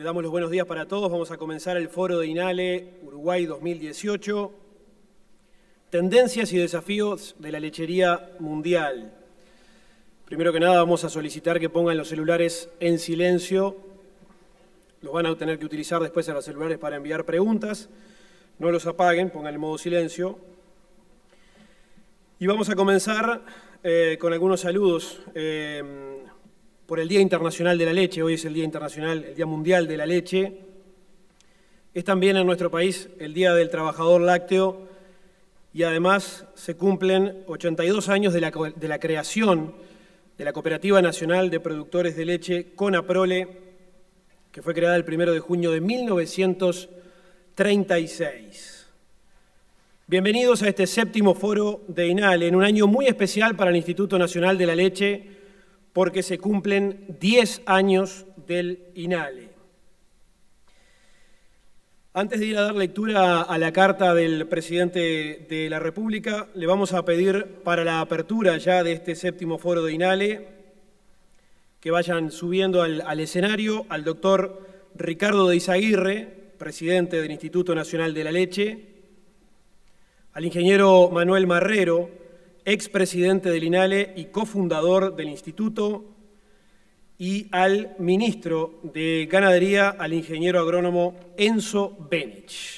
Le damos los buenos días para todos. Vamos a comenzar el foro de INALE Uruguay 2018. Tendencias y desafíos de la lechería mundial. Primero que nada vamos a solicitar que pongan los celulares en silencio. Los van a tener que utilizar después a los celulares para enviar preguntas. No los apaguen, pongan en modo silencio. Y vamos a comenzar con algunos saludos por el Día Internacional de la Leche. Hoy es el Día Internacional, el Día Mundial de la Leche. Es también en nuestro país el Día del Trabajador Lácteo y además se cumplen 82 años de la creación de la Cooperativa Nacional de Productores de Leche CONAPROLE, que fue creada el 1 de junio de 1936. Bienvenidos a este séptimo foro de INALE, en un año muy especial para el Instituto Nacional de la Leche, porque se cumplen 10 años del INALE. Antes de ir a dar lectura a la carta del presidente de la República, le vamos a pedir para la apertura ya de este séptimo foro de INALE que vayan subiendo al escenario al doctor Ricardo de Izaguirre, presidente del Instituto Nacional de la Leche, al ingeniero Manuel Marrero, expresidente del INALE y cofundador del Instituto, y al ministro de Ganadería, al ingeniero agrónomo Enzo Benich.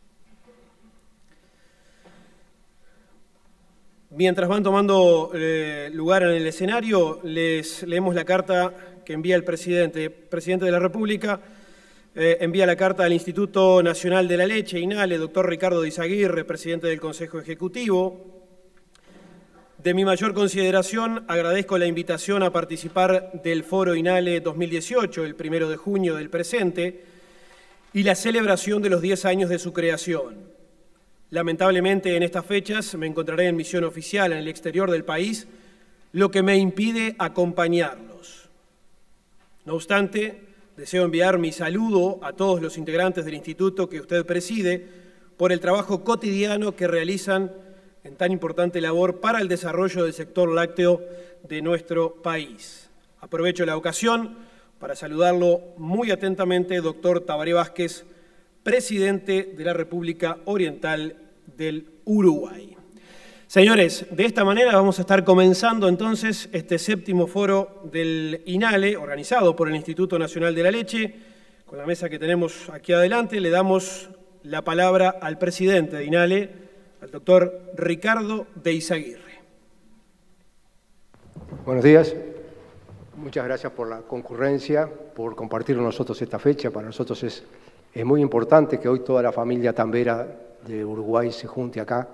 Mientras van tomando lugar en el escenario, les leemos la carta que envía el presidente de la República. Envía la carta al Instituto Nacional de la Leche, INALE, doctor Ricardo de Izaguirre, presidente del Consejo Ejecutivo. De mi mayor consideración, agradezco la invitación a participar del Foro INALE 2018, el 1 de junio del presente, y la celebración de los 10 años de su creación. Lamentablemente, en estas fechas me encontraré en misión oficial en el exterior del país, lo que me impide acompañarlos. No obstante, deseo enviar mi saludo a todos los integrantes del instituto que usted preside por el trabajo cotidiano que realizan en tan importante labor para el desarrollo del sector lácteo de nuestro país. Aprovecho la ocasión para saludarlo muy atentamente, doctor Tabaré Vázquez, presidente de la República Oriental del Uruguay. Señores, de esta manera vamos a estar comenzando entonces este séptimo foro del INALE, organizado por el Instituto Nacional de la Leche. Con la mesa que tenemos aquí adelante, le damos la palabra al presidente de INALE, al doctor Ricardo de Izaguirre. Buenos días. Muchas gracias por la concurrencia, por compartir con nosotros esta fecha. Para nosotros es muy importante que hoy toda la familia tambera de Uruguay se junte acá.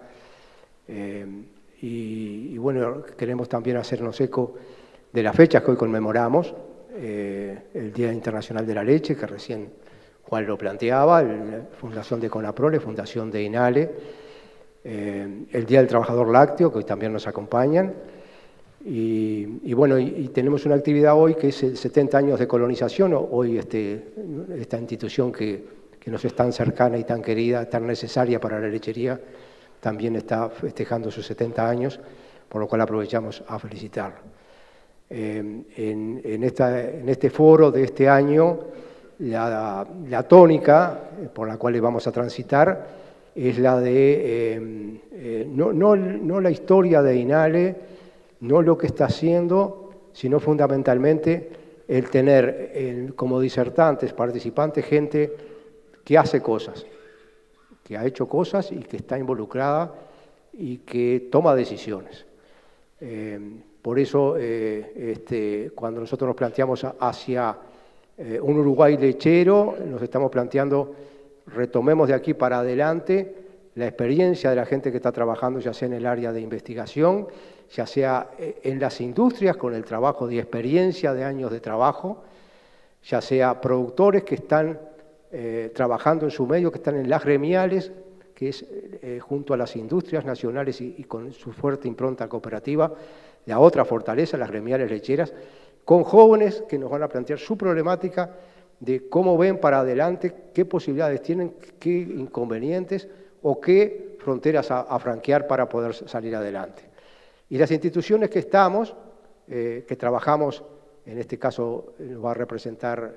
Y bueno, queremos también hacernos eco de las fechas que hoy conmemoramos, el Día Internacional de la Leche, que recién Juan lo planteaba, la fundación de CONAPROLE, fundación de INALE, el Día del Trabajador Lácteo, que hoy también nos acompañan, y bueno, y tenemos una actividad hoy que es el 70 años de colonización, hoy esta institución que nos es tan cercana y tan querida, tan necesaria para la lechería, también está festejando sus 70 años, por lo cual aprovechamos a felicitarlo. En este foro de este año, la tónica por la cual vamos a transitar es la de, no la historia de INALE, no lo que está haciendo, sino fundamentalmente el tener como disertantes, participantes, gente que hace cosas, que ha hecho cosas y que está involucrada y que toma decisiones. Por eso, cuando nosotros nos planteamos hacia un Uruguay lechero, nos estamos planteando, retomemos de aquí para adelante la experiencia de la gente que está trabajando, ya sea en el área de investigación, ya sea en las industrias, con el trabajo de experiencia de años de trabajo, ya sea productores que están trabajando en su medio, que están en las gremiales, que es junto a las industrias nacionales y con su fuerte impronta cooperativa, la otra fortaleza, las gremiales lecheras, con jóvenes que nos van a plantear su problemática de cómo ven para adelante, qué posibilidades tienen, qué inconvenientes o qué fronteras a franquear para poder salir adelante. Y las instituciones que estamos, que trabajamos en este caso va a representar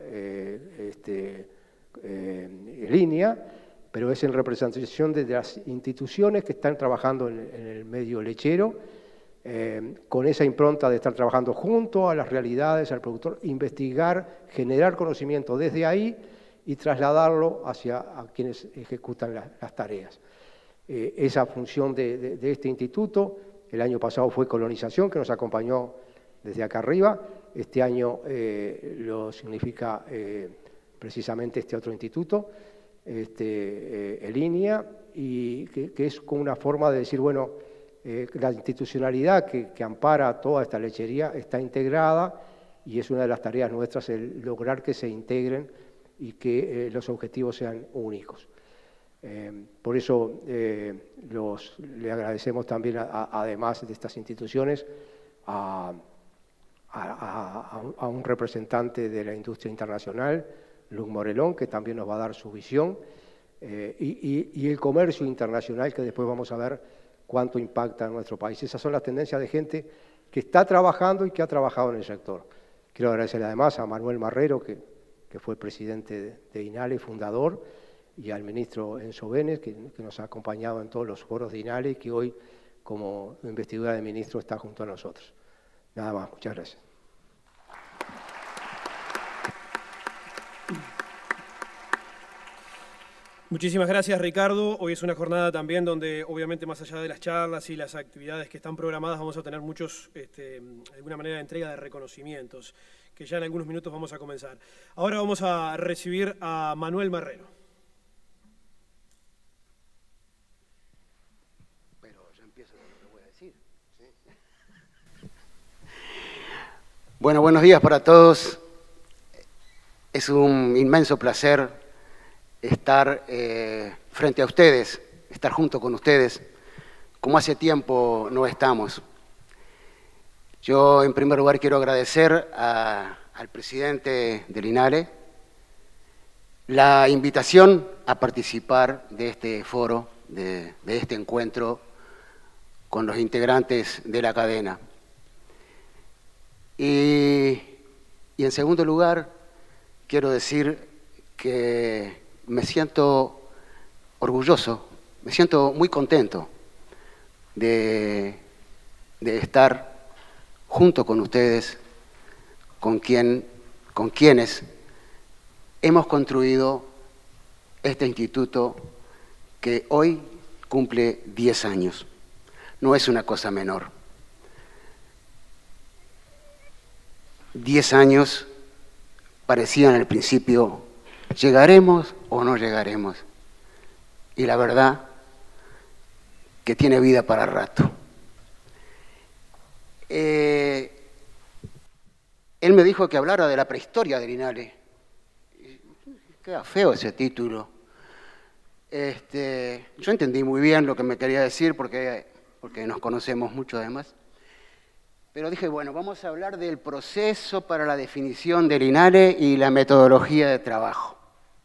Línea, pero es en representación de las instituciones que están trabajando en el medio lechero, con esa impronta de estar trabajando junto a las realidades, al productor, investigar, generar conocimiento desde ahí y trasladarlo hacia a quienes ejecutan las tareas. Esa función de este instituto, el año pasado fue colonización, que nos acompañó desde acá arriba, este año lo significa precisamente este otro instituto, Línea, y que es como una forma de decir, bueno, la institucionalidad que ampara toda esta lechería está integrada y es una de las tareas nuestras el lograr que se integren y que los objetivos sean únicos. Por eso le agradecemos también, además de estas instituciones, a un representante de la industria internacional, Luc Morellón, que también nos va a dar su visión, y el comercio internacional, que después vamos a ver cuánto impacta en nuestro país. Esas son las tendencias de gente que está trabajando y que ha trabajado en el sector. Quiero agradecerle además a Manuel Marrero, que fue presidente de INALE, fundador, y al ministro Enzo Benes, que nos ha acompañado en todos los foros de INALE y que hoy, como investidura de ministro, está junto a nosotros. Nada más, muchas gracias. Muchísimas gracias, Ricardo. Hoy es una jornada también donde, obviamente, más allá de las charlas y las actividades que están programadas, vamos a tener muchos, de alguna manera, de entrega de reconocimientos, que ya en algunos minutos vamos a comenzar. Ahora vamos a recibir a Manuel Marrero. Pero yo empiezo con lo que voy a decir. ¿Sí? Bueno, buenos días para todos. Es un inmenso placer estar frente a ustedes, estar junto con ustedes, como hace tiempo no estamos. Yo, en primer lugar, quiero agradecer al presidente del INALE la invitación a participar de este foro, de este encuentro con los integrantes de la cadena. Y en segundo lugar, quiero decir que me siento orgulloso, me siento muy contento de estar junto con ustedes, con quienes hemos construido este instituto que hoy cumple 10 años. No es una cosa menor. 10 años parecían al principio, ¿llegaremos o no llegaremos? Y la verdad que tiene vida para rato. Él me dijo que hablara de la prehistoria del INALE. Queda feo ese título. Yo entendí muy bien lo que me quería decir porque nos conocemos mucho además. Pero dije, bueno, vamos a hablar del proceso para la definición del INALE y la metodología de trabajo.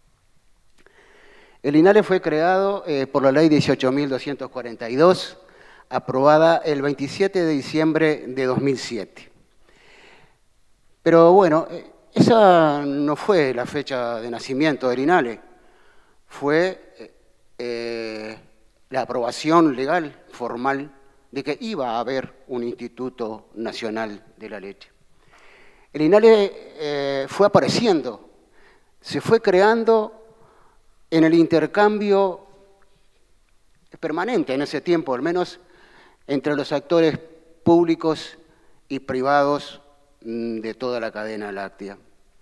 El INALE fue creado por la ley 18.242, aprobada el 27 de diciembre de 2007. Pero bueno, esa no fue la fecha de nacimiento del INALE, fue la aprobación legal, formal, de que iba a haber un Instituto Nacional de la Leche. El INALE fue apareciendo, se fue creando en el intercambio permanente en ese tiempo, al menos entre los actores públicos y privados de toda la cadena láctea.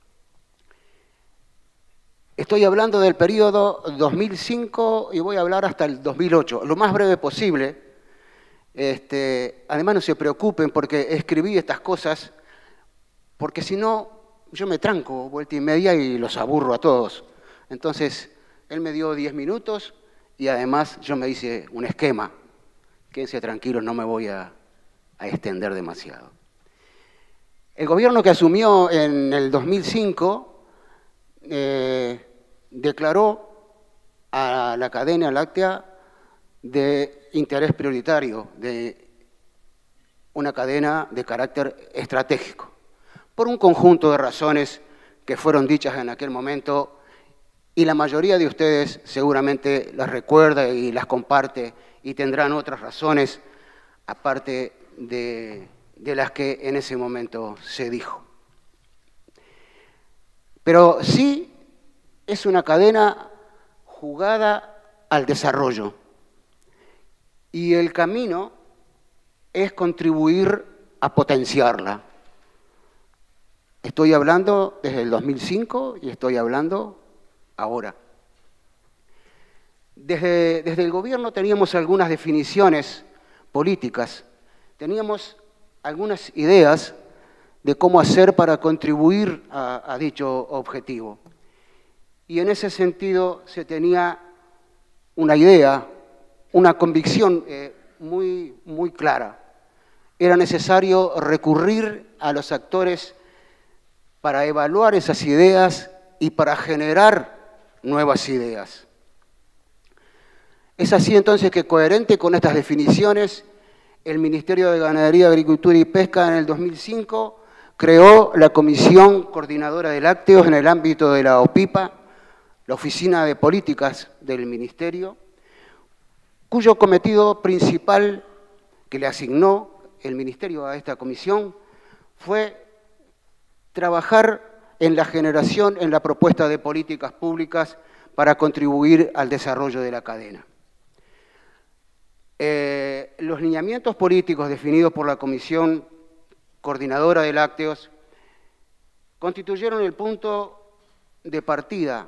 Estoy hablando del periodo 2005 y voy a hablar hasta el 2008, lo más breve posible. Además no se preocupen porque escribí estas cosas, porque si no yo me tranco vuelta y media y los aburro a todos. Entonces, él me dio 10 minutos y además yo me hice un esquema. Quédense tranquilos, no me voy a extender demasiado. El gobierno que asumió en el 2005 declaró a la cadena láctea de interés prioritario, de una cadena de carácter estratégico. por un conjunto de razones que fueron dichas en aquel momento y la mayoría de ustedes seguramente las recuerda y las comparte y tendrán otras razones aparte de las que en ese momento se dijo. Pero sí es una cadena jugada al desarrollo y el camino es contribuir a potenciarla. Estoy hablando desde el 2005 y estoy hablando ahora. Desde el gobierno teníamos algunas definiciones políticas, teníamos algunas ideas de cómo hacer para contribuir a dicho objetivo. Y en ese sentido se tenía una idea, una convicción muy clara. Era necesario recurrir a los actores para evaluar esas ideas y para generar nuevas ideas. Es así entonces que, coherente con estas definiciones, el Ministerio de Ganadería, Agricultura y Pesca en el 2005 creó la Comisión Coordinadora de Lácteos en el ámbito de la OPIPA, la Oficina de Políticas del Ministerio, cuyo cometido principal que le asignó el Ministerio a esta comisión fue trabajar en la generación, en la propuesta de políticas públicas para contribuir al desarrollo de la cadena. Los lineamientos políticos definidos por la Comisión Coordinadora de Lácteos constituyeron el punto de partida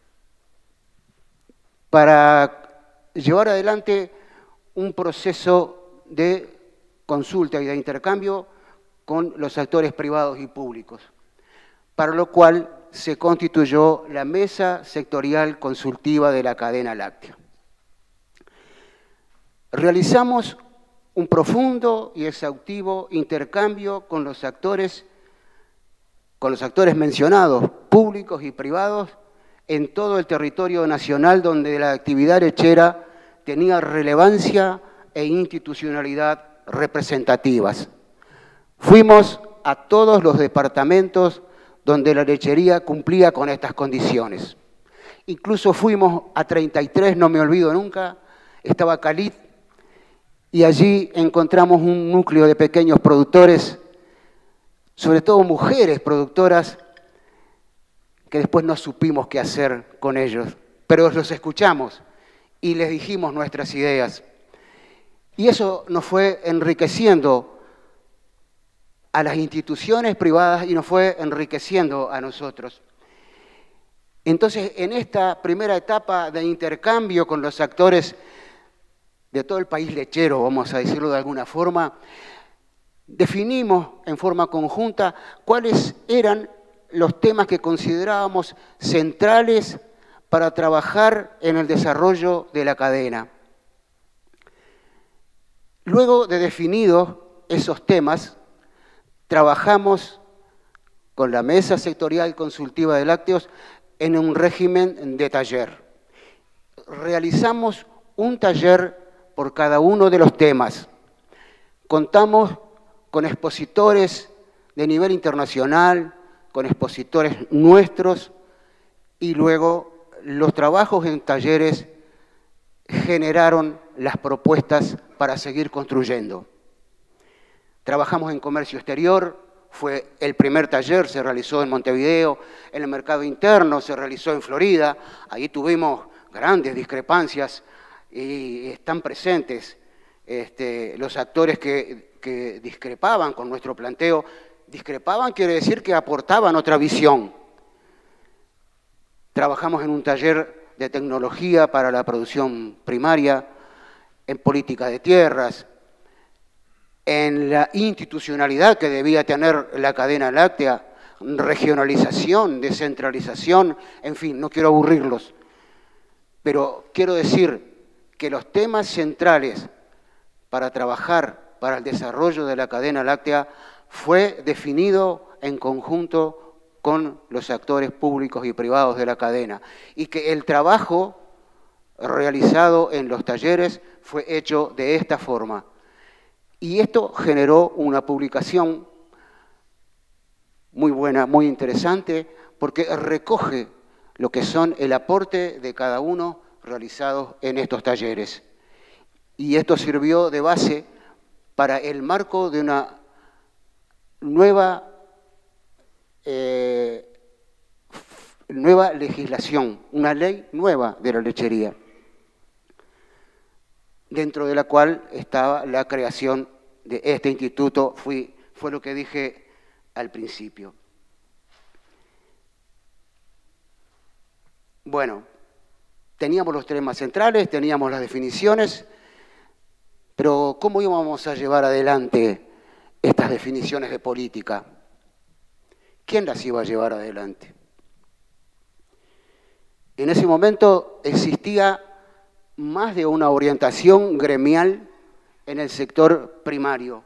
para llevar adelante un proceso de consulta y de intercambio con los actores privados y públicos, para lo cual se constituyó la Mesa Sectorial Consultiva de la Cadena Láctea. Realizamos un profundo y exhaustivo intercambio con los actores mencionados, públicos y privados, en todo el territorio nacional donde la actividad lechera tenía relevancia e institucionalidad representativas. Fuimos a todos los departamentos donde la lechería cumplía con estas condiciones. Incluso fuimos a 33, no me olvido nunca, estaba Calit, y allí encontramos un núcleo de pequeños productores, sobre todo mujeres productoras, que después no supimos qué hacer con ellos, pero los escuchamos y les dijimos nuestras ideas. Y eso nos fue enriqueciendo a las instituciones privadas y nos fue enriqueciendo a nosotros. Entonces, en esta primera etapa de intercambio con los actores de todo el país lechero, vamos a decirlo de alguna forma, definimos en forma conjunta cuáles eran los temas que considerábamos centrales para trabajar en el desarrollo de la cadena. Luego de definidos esos temas, trabajamos con la Mesa Sectorial Consultiva de Lácteos en un régimen de taller. Realizamos un taller por cada uno de los temas. Contamos con expositores de nivel internacional, con expositores nuestros, y luego los trabajos en talleres generaron las propuestas para seguir construyendo. Trabajamos en comercio exterior, fue el primer taller, se realizó en Montevideo, en el mercado interno se realizó en Florida, ahí tuvimos grandes discrepancias y están presentes los actores que discrepaban con nuestro planteo. Discrepaban quiere decir que aportaban otra visión. Trabajamos en un taller de tecnología para la producción primaria, en política de tierras, en la institucionalidad que debía tener la cadena láctea, regionalización, descentralización, en fin, no quiero aburrirlos, pero quiero decir que los temas centrales para trabajar para el desarrollo de la cadena láctea fue definido en conjunto con los actores públicos y privados de la cadena, y que el trabajo realizado en los talleres fue hecho de esta forma. Y esto generó una publicación muy buena, muy interesante, porque recoge lo que son el aporte de cada uno realizados en estos talleres. Y esto sirvió de base para el marco de una nueva legislación, una ley nueva de la lechería, dentro de la cual estaba la creación de este instituto, fue lo que dije al principio. Bueno, teníamos los temas centrales, teníamos las definiciones, pero ¿cómo íbamos a llevar adelante estas definiciones de política? ¿Quién las iba a llevar adelante? En ese momento existía más de una orientación gremial en el sector primario.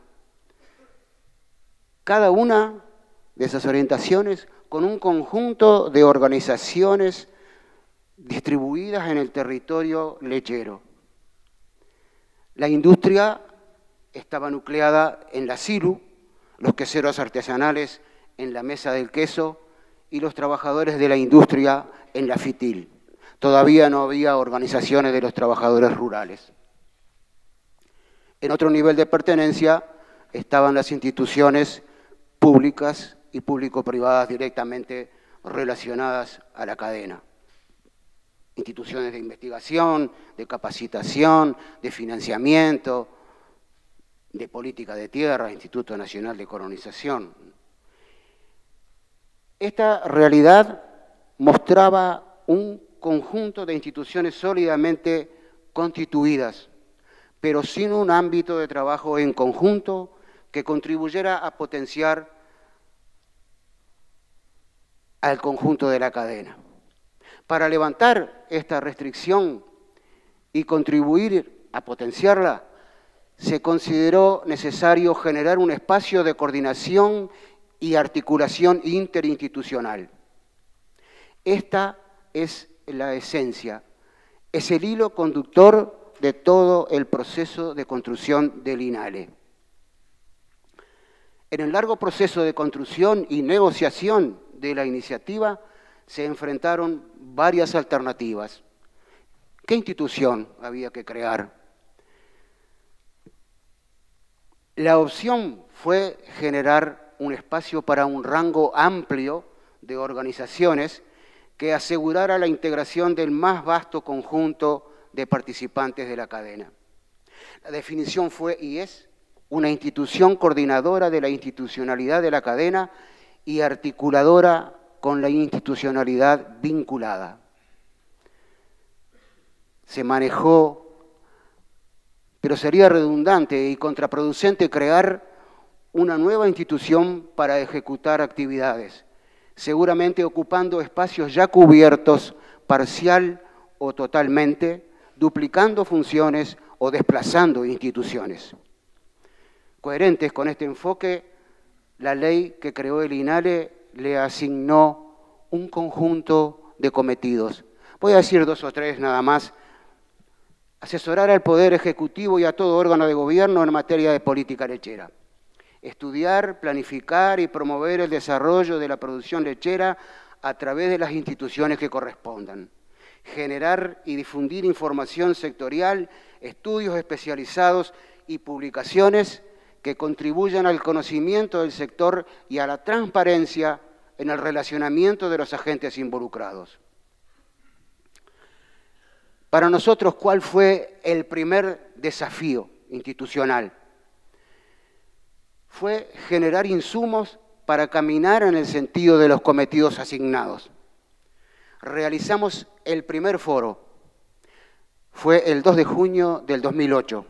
Cada una de esas orientaciones con un conjunto de organizaciones distribuidas en el territorio lechero. La industria estaba nucleada en la SILU, los queseros artesanales en la mesa del queso y los trabajadores de la industria en la FITIL. Todavía no había organizaciones de los trabajadores rurales. En otro nivel de pertenencia estaban las instituciones públicas y público-privadas directamente relacionadas a la cadena. Instituciones de investigación, de capacitación, de financiamiento, de política de tierra, Instituto Nacional de Colonización. Esta realidad mostraba un conjunto de instituciones sólidamente constituidas, pero sin un ámbito de trabajo en conjunto que contribuyera a potenciar al conjunto de la cadena. Para levantar esta restricción y contribuir a potenciarla, se consideró necesario generar un espacio de coordinación y articulación interinstitucional. Esta es la esencia, es el hilo conductor de todo el proceso de construcción del INALE. En el largo proceso de construcción y negociación de la iniciativa se enfrentaron varias alternativas. ¿Qué institución había que crear? La opción fue generar un espacio para un rango amplio de organizaciones que asegurara la integración del más vasto conjunto de participantes de la cadena. La definición fue y es una institución coordinadora de la institucionalidad de la cadena y articuladora con la institucionalidad vinculada. Se manejó, pero sería redundante y contraproducente crear una nueva institución para ejecutar actividades, seguramente ocupando espacios ya cubiertos parcial o totalmente, duplicando funciones o desplazando instituciones. Coherentes con este enfoque, la ley que creó el INALE le asignó un conjunto de cometidos. Voy a decir 2 o 3 nada más. Asesorar al Poder Ejecutivo y a todo órgano de gobierno en materia de política lechera. Estudiar, planificar y promover el desarrollo de la producción lechera a través de las instituciones que correspondan. Generar y difundir información sectorial, estudios especializados y publicaciones que contribuyan al conocimiento del sector y a la transparencia en el relacionamiento de los agentes involucrados. Para nosotros, ¿cuál fue el primer desafío institucional? Fue generar insumos para caminar en el sentido de los cometidos asignados. Realizamos el primer foro, fue el 2 de junio del 2008.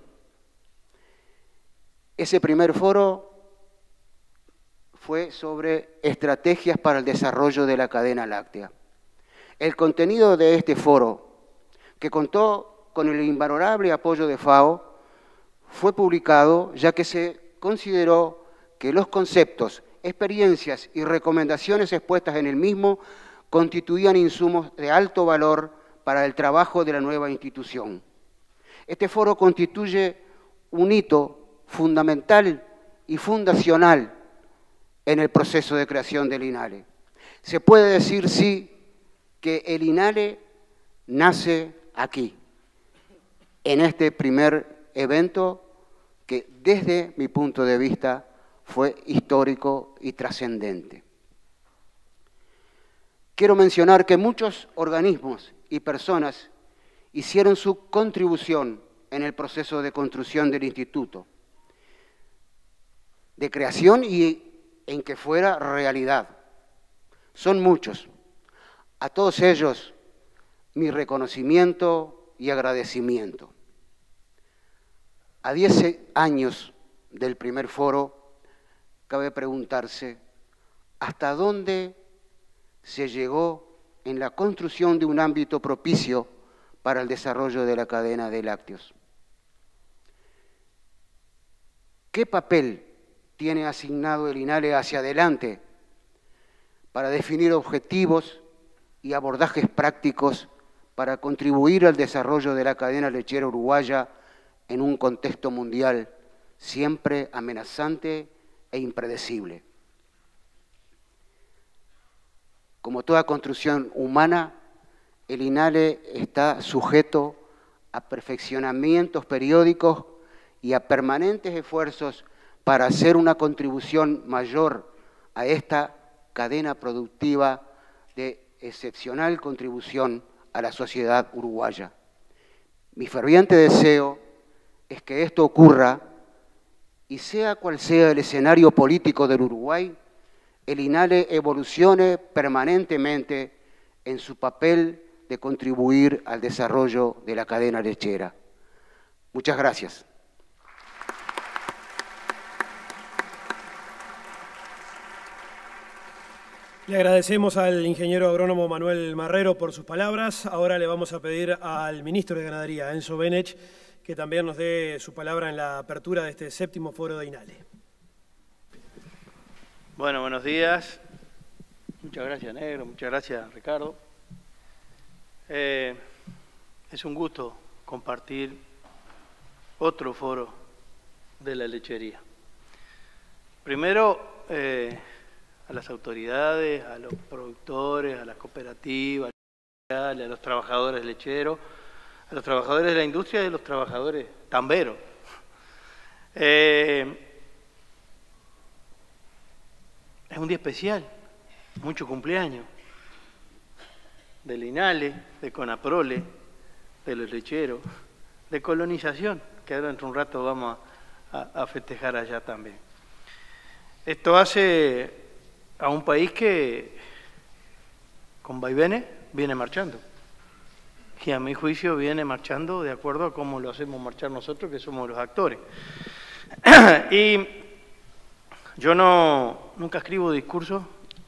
Ese primer foro fue sobre estrategias para el desarrollo de la cadena láctea. El contenido de este foro, que contó con el invalorable apoyo de FAO, fue publicado ya que se consideró que los conceptos, experiencias y recomendaciones expuestas en el mismo constituían insumos de alto valor para el trabajo de la nueva institución. Este foro constituye un hito fundamental y fundacional en el proceso de creación del INALE. Se puede decir, sí, que el INALE nace aquí, en este primer evento que desde mi punto de vista fue histórico y trascendente. Quiero mencionar que muchos organismos y personas hicieron su contribución en el proceso de construcción del instituto, de creación y en que fuera realidad. Son muchos. A todos ellos, mi reconocimiento y agradecimiento. A 10 años del primer foro, cabe preguntarse hasta dónde se llegó en la construcción de un ámbito propicio para el desarrollo de la cadena de lácteos. ¿Qué papel tiene asignado el INALE hacia adelante para definir objetivos y abordajes prácticos para contribuir al desarrollo de la cadena lechera uruguaya en un contexto mundial siempre amenazante e impredecible? Como toda construcción humana, el INALE está sujeto a perfeccionamientos periódicos y a permanentes esfuerzos para hacer una contribución mayor a esta cadena productiva de excepcional contribución a la sociedad uruguaya. Mi ferviente deseo es que esto ocurra y sea cual sea el escenario político del Uruguay, el INALE evolucione permanentemente en su papel de contribuir al desarrollo de la cadena lechera. Muchas gracias. Le agradecemos al ingeniero agrónomo Manuel Marrero por sus palabras. Ahora le vamos a pedir al ministro de Ganadería, Enzo Benech, que también nos dé su palabra en la apertura de este 7º foro de INALE. Bueno, buenos días. Muchas gracias, Negro. Muchas gracias, Ricardo. Es un gusto compartir otro foro de la lechería. Primero, a las autoridades, a los productores, a las cooperativas, a los trabajadores lecheros, a los trabajadores de la industria y a los trabajadores tamberos. Es un día especial, mucho cumpleaños, del INALE, de CONAPROLE, de los lecheros, de colonización, que ahora dentro de un rato vamos a festejar allá también. Esto hace a un país que, con vaivenes, viene marchando. Y a mi juicio viene marchando de acuerdo a cómo lo hacemos marchar nosotros, que somos los actores. Y yo nunca escribo discursos.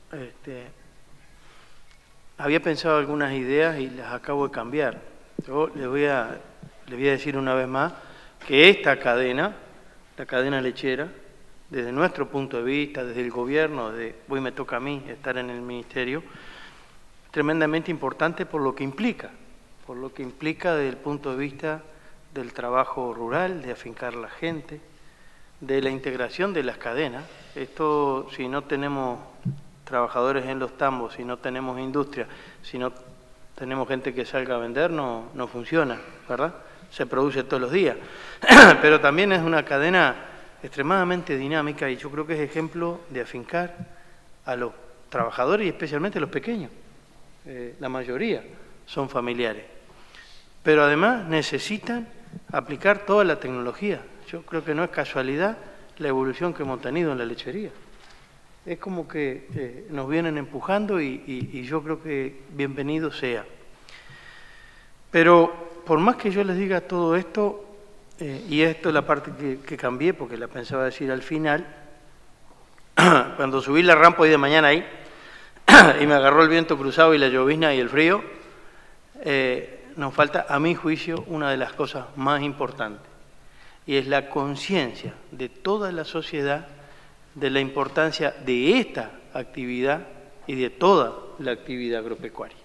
Había pensado algunas ideas y las acabo de cambiar. Yo le voy a decir una vez más que esta cadena, la cadena lechera, desde nuestro punto de vista, desde el gobierno, hoy me toca a mí estar en el ministerio, tremendamente importante por lo que implica desde el punto de vista del trabajo rural, de afincar la gente, de la integración de las cadenas. Esto, si no tenemos trabajadores en los tambos, si no tenemos industria, si no tenemos gente que salga a vender, no funciona, ¿verdad? Se produce todos los días. Pero también es una cadena extremadamente dinámica y yo creo que es ejemplo de afincar a los trabajadores y especialmente a los pequeños. La mayoría son familiares. Pero además necesitan aplicar toda la tecnología. Yo creo que no es casualidad la evolución que hemos tenido en la lechería. Es como que nos vienen empujando y yo creo que bienvenido sea. Pero por más que yo les diga todo esto, y esto es la parte que cambié porque la pensaba decir al final, cuando subí la rampa hoy de mañana ahí, y me agarró el viento cruzado y la llovizna y el frío, nos falta, a mi juicio, una de las cosas más importantes, y es la conciencia de toda la sociedad de la importancia de esta actividad y de toda la actividad agropecuaria.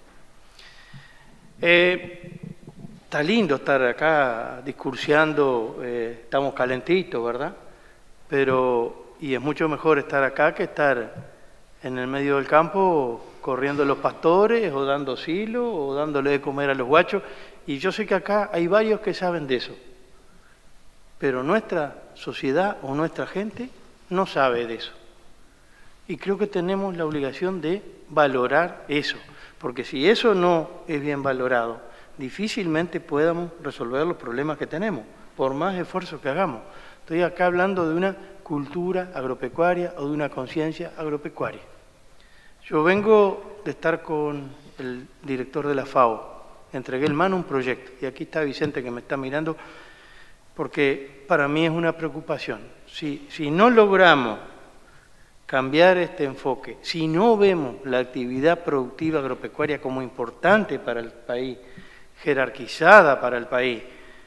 Está lindo estar acá discursiando, estamos calentitos, ¿verdad? Pero y es mucho mejor estar acá que estar en el medio del campo corriendo los pastores o dando silo o dándole de comer a los guachos. Y yo sé que acá hay varios que saben de eso, pero nuestra sociedad o nuestra gente no sabe de eso. Y creo que tenemos la obligación de valorar eso, porque si eso no es bien valorado, difícilmente podamos resolver los problemas que tenemos, por más esfuerzo que hagamos. Estoy acá hablando de una cultura agropecuaria o de una conciencia agropecuaria. Yo vengo de estar con el director de la FAO, entregué en mano un proyecto, y aquí está Vicente que me está mirando, porque para mí es una preocupación. Si no logramos cambiar este enfoque, si no vemos la actividad productiva agropecuaria como importante para el país, jerarquizada para el país,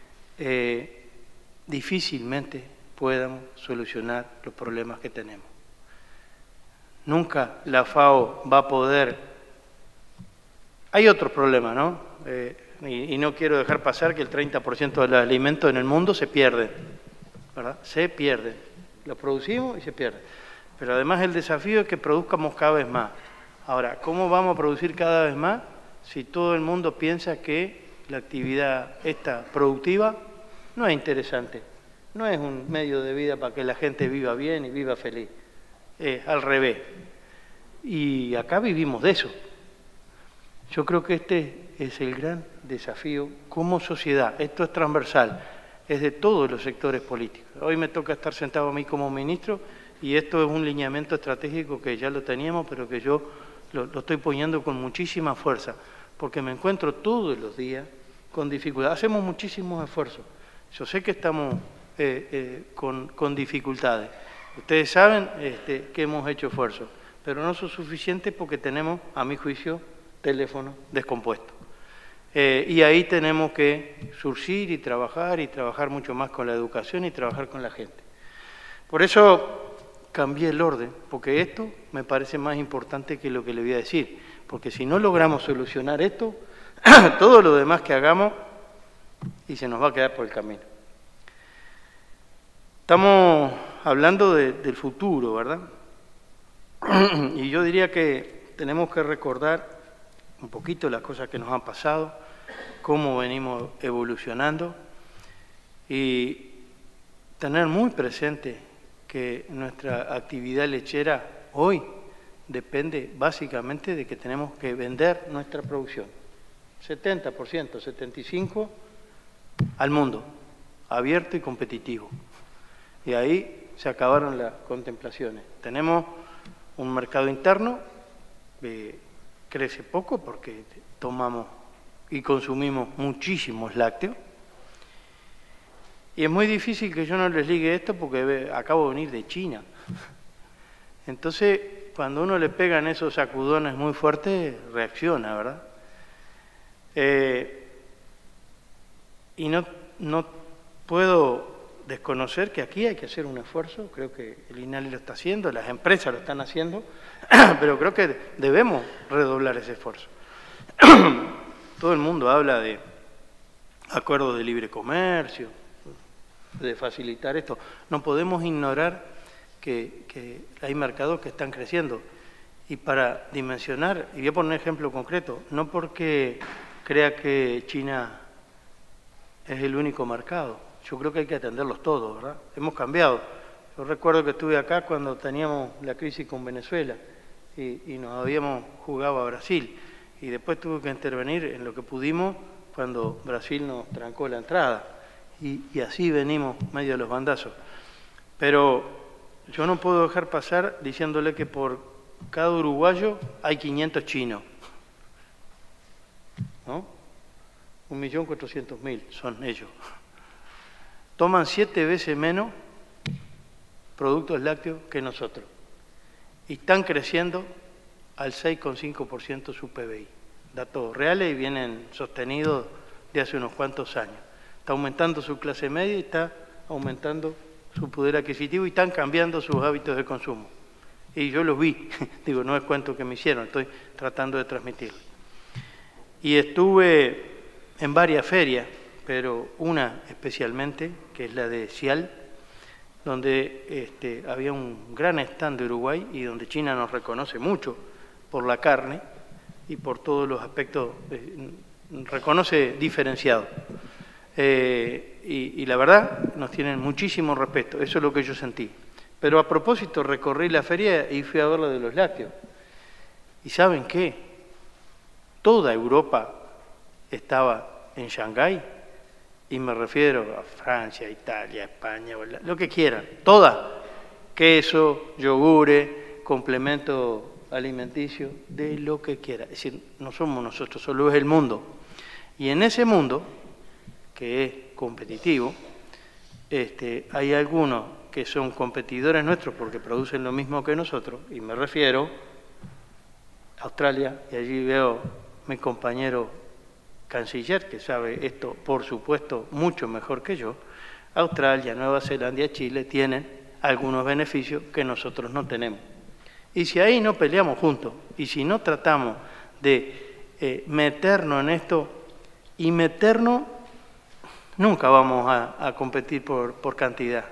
difícilmente podamos solucionar los problemas que tenemos. Nunca la FAO va a poder... Hay otros problemas, ¿no? Y no quiero dejar pasar que el 30% de los alimentos en el mundo se pierden, ¿verdad? Se pierden. Los producimos y se pierden. Pero además el desafío es que produzcamos cada vez más. Ahora, ¿cómo vamos a producir cada vez más si todo el mundo piensa que la actividad esta productiva no es interesante? No es un medio de vida para que la gente viva bien y viva feliz. Es al revés. Y acá vivimos de eso. Yo creo que este es el gran desafío como sociedad. Esto es transversal, es de todos los sectores políticos. Hoy me toca estar sentado a mí como ministro y esto es un lineamiento estratégico que ya lo teníamos, pero que yo lo estoy poniendo con muchísima fuerza, porque me encuentro todos los días con dificultades. Hacemos muchísimos esfuerzos. Yo sé que estamos con dificultades. Ustedes saben que hemos hecho esfuerzos, pero no son suficientes porque tenemos, a mi juicio, teléfonos descompuestos. Y ahí tenemos que surgir y trabajar mucho más con la educación y trabajar con la gente. Por eso cambié el orden, porque esto me parece más importante que lo que le voy a decir, porque si no logramos solucionar esto, todo lo demás que hagamos y se nos va a quedar por el camino. Estamos hablando del futuro, ¿verdad? Y yo diría que tenemos que recordar un poquito las cosas que nos han pasado, cómo venimos evolucionando y tener muy presente que nuestra actividad lechera hoy depende básicamente de que tenemos que vender nuestra producción. 70%, 75% al mundo, abierto y competitivo. Y ahí se acabaron las contemplaciones. Tenemos un mercado interno que crece poco porque tomamos y consumimos muchísimos lácteos. Y es muy difícil que yo no les ligue esto porque acabo de venir de China. Entonces, cuando uno le pegan esos sacudones muy fuertes, reacciona, ¿verdad? Y no puedo desconocer que aquí hay que hacer un esfuerzo, creo que el INALI lo está haciendo, las empresas lo están haciendo, pero creo que debemos redoblar ese esfuerzo. Todo el mundo habla de acuerdos de libre comercio, de facilitar esto. No podemos ignorar que hay mercados que están creciendo. Y para dimensionar, y voy a poner un ejemplo concreto, no porque crea que China es el único mercado, yo creo que hay que atenderlos todos, ¿verdad? Hemos cambiado. Yo recuerdo que estuve acá cuando teníamos la crisis con Venezuela y nos habíamos jugado a Brasil. Y después tuve que intervenir en lo que pudimos cuando Brasil nos trancó la entrada. Y así venimos medio de los bandazos. Pero yo no puedo dejar pasar diciéndole que por cada uruguayo hay 500 chinos, ¿no? 1.400.000 son ellos. Toman 7 veces menos productos lácteos que nosotros. Y están creciendo al 6,5% su PBI. Datos reales y vienen sostenidos de hace unos cuantos años. Está aumentando su clase media y está aumentando su poder adquisitivo y están cambiando sus hábitos de consumo. Y yo los vi, digo, no es cuento que me hicieron, estoy tratando de transmitirlo. Y estuve en varias ferias, pero una especialmente, que es la de CIAL, donde había un gran stand de Uruguay y donde China nos reconoce mucho por la carne y por todos los aspectos, reconoce diferenciado. Y la verdad nos tienen muchísimo respeto, eso es lo que yo sentí. Pero a propósito recorrí la feria y fui a ver lo de los lácteos. ¿Y saben qué? Toda Europa estaba en Shanghái, y me refiero a Francia, Italia, España, lo que quieran, toda, queso, yogures, complemento alimenticio, de lo que quiera. Es decir, no somos nosotros, solo es el mundo. Y en ese mundo, que es competitivo, hay algunos que son competidores nuestros porque producen lo mismo que nosotros, y me refiero a Australia, y allí veo a mi compañero canciller, que sabe esto, por supuesto, mucho mejor que yo. Australia, Nueva Zelanda y Chile tienen algunos beneficios que nosotros no tenemos. Y si ahí no peleamos juntos, y si no tratamos de meternos en esto, y meternos, nunca vamos a competir por cantidad.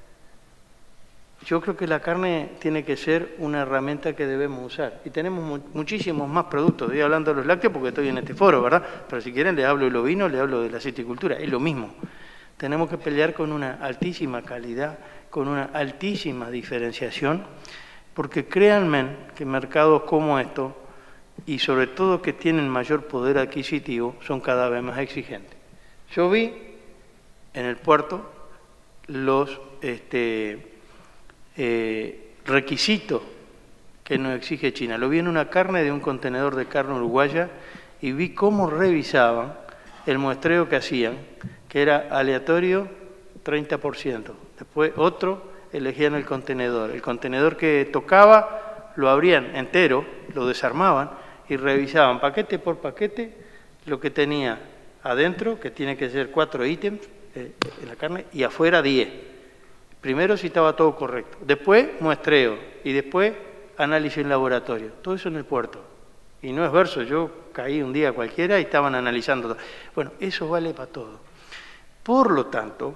Yo creo que la carne tiene que ser una herramienta que debemos usar. Y tenemos muchísimos más productos. Estoy hablando de los lácteos porque estoy en este foro, ¿verdad? Pero si quieren les hablo de los vinos, les hablo de la citicultura. Es lo mismo. Tenemos que pelear con una altísima calidad, con una altísima diferenciación, porque créanme que mercados como estos, y sobre todo que tienen mayor poder adquisitivo, son cada vez más exigentes. Yo vi en el puerto los requisitos que nos exige China. Lo vi en una carne de un contenedor de carne uruguaya y vi cómo revisaban el muestreo que hacían, que era aleatorio 30%. Después otro elegían el contenedor que tocaba lo abrían entero, lo desarmaban y revisaban paquete por paquete lo que tenía adentro, que tiene que ser 4 ítems en la carne, y afuera 10. Primero si estaba todo correcto, después muestreo y después análisis en laboratorio. Todo eso en el puerto. Y no es verso, yo caí un día cualquiera y estaban analizando todo. Bueno, eso vale para todo. Por lo tanto,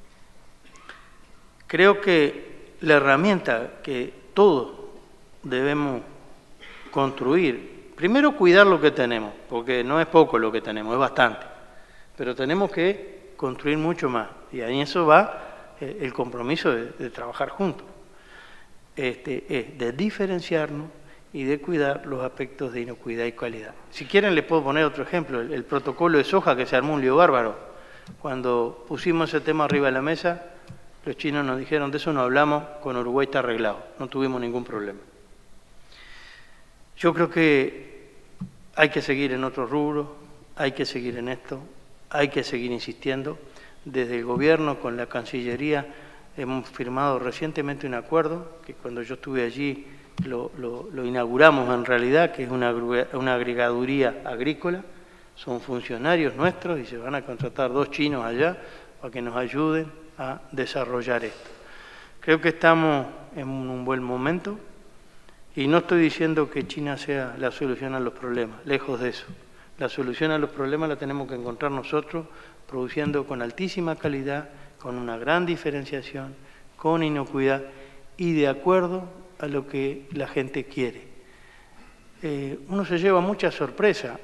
creo que la herramienta que todos debemos construir, primero cuidar lo que tenemos, porque no es poco lo que tenemos, es bastante. Pero tenemos que construir mucho más. Y ahí eso va el compromiso de trabajar juntos, es de diferenciarnos y de cuidar los aspectos de inocuidad y calidad. Si quieren les puedo poner otro ejemplo, el protocolo de soja, que se armó un lío bárbaro. Cuando pusimos ese tema arriba de la mesa, los chinos nos dijeron, de eso no hablamos, con Uruguay está arreglado, no tuvimos ningún problema. Yo creo que hay que seguir en otros rubros, hay que seguir en esto, hay que seguir insistiendo. Desde el gobierno, con la Cancillería, hemos firmado recientemente un acuerdo, que cuando yo estuve allí lo inauguramos en realidad, que es una agregaduría agrícola. Son funcionarios nuestros y se van a contratar 2 chinos allá para que nos ayuden a desarrollar esto. Creo que estamos en un buen momento y no estoy diciendo que China sea la solución a los problemas, lejos de eso. La solución a los problemas la tenemos que encontrar nosotros, produciendo con altísima calidad, con una gran diferenciación, con inocuidad y de acuerdo a lo que la gente quiere. Uno se lleva mucha sorpresa.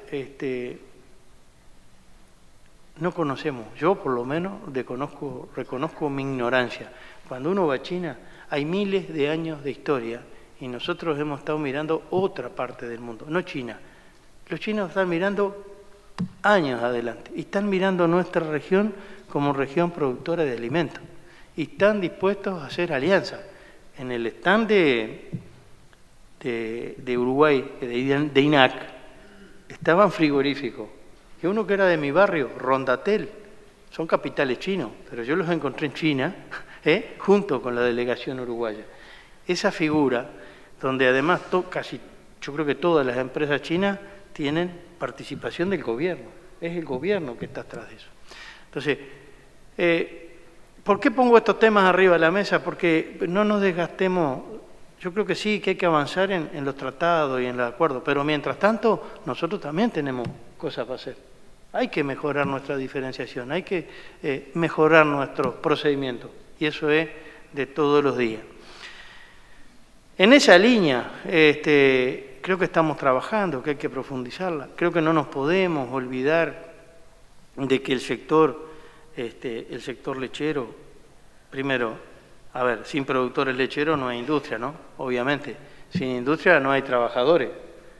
No conocemos, yo por lo menos reconozco mi ignorancia. Cuando uno va a China hay miles de años de historia y nosotros hemos estado mirando otra parte del mundo, no China. Los chinos están mirando años adelante y están mirando nuestra región como región productora de alimentos y están dispuestos a hacer alianzas. En el stand de Uruguay, de INAC, estaban frigoríficos. Y uno que era de mi barrio, Rondatel, son capitales chinos, pero yo los encontré en China, junto con la delegación uruguaya. Esa figura, donde además yo creo que todas las empresas chinas tienen participación del gobierno, es el gobierno que está atrás de eso. Entonces, ¿por qué pongo estos temas arriba de la mesa? Porque no nos desgastemos. Yo creo que sí, que hay que avanzar en los tratados y en los acuerdos, pero mientras tanto nosotros también tenemos cosas para hacer. Hay que mejorar nuestra diferenciación, hay que mejorar nuestros procedimientos y eso es de todos los días. En esa línea, creo que estamos trabajando, que hay que profundizarla. Creo que no nos podemos olvidar de que el sector lechero, primero, a ver, sin productores lecheros no hay industria, ¿no? Obviamente, sin industria no hay trabajadores.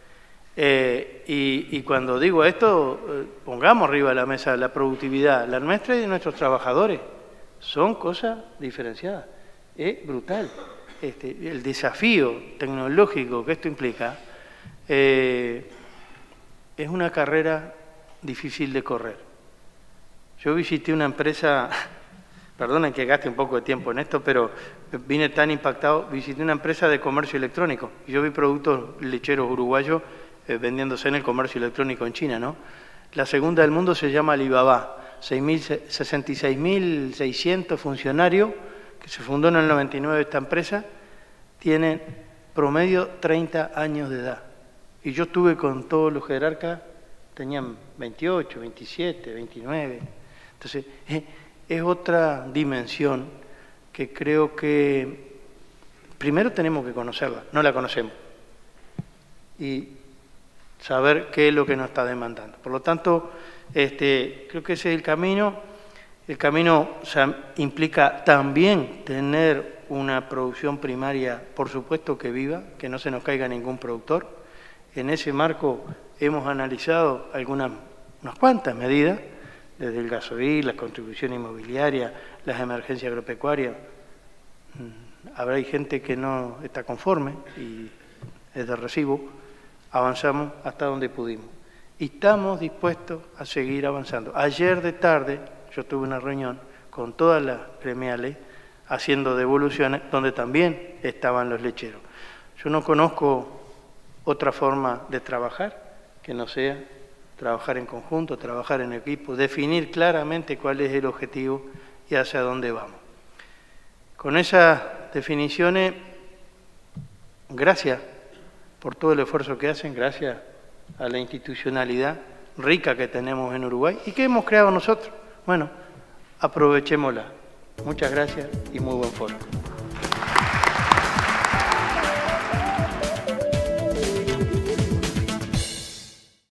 Y cuando digo esto, pongamos arriba de la mesa la productividad, la nuestra y de nuestros trabajadores. Son cosas diferenciadas. Es brutal. El desafío tecnológico que esto implica es una carrera difícil de correr. Yo visité una empresa, perdonen que gaste un poco de tiempo en esto, pero vine tan impactado, visité una empresa de comercio electrónico. Y yo vi productos lecheros uruguayos vendiéndose en el comercio electrónico en China, ¿no? La segunda del mundo se llama Alibaba, 66.600 funcionarios, que se fundó en el 99 esta empresa, tienen promedio 30 años de edad. Y yo estuve con todos los jerarcas, tenían 28, 27, 29. Entonces, es otra dimensión que creo que primero tenemos que conocerla, no la conocemos, y saber qué es lo que nos está demandando. Por lo tanto, creo que ese es el camino. El camino implica también tener una producción primaria, por supuesto que viva, que no se nos caiga ningún productor. En ese marco hemos analizado unas cuantas medidas, desde el gasoil, la contribución inmobiliaria, las emergencias agropecuarias. Habrá gente que no está conforme y es de recibo. Avanzamos hasta donde pudimos. Y estamos dispuestos a seguir avanzando. Ayer de tarde yo tuve una reunión con todas las gremiales haciendo devoluciones donde también estaban los lecheros. Yo no conozco otra forma de trabajar que no sea trabajar en conjunto, trabajar en equipo, definir claramente cuál es el objetivo y hacia dónde vamos. Con esas definiciones, gracias por todo el esfuerzo que hacen, gracias a la institucionalidad rica que tenemos en Uruguay y que hemos creado nosotros. Bueno, aprovechémosla. Muchas gracias y muy buen foro.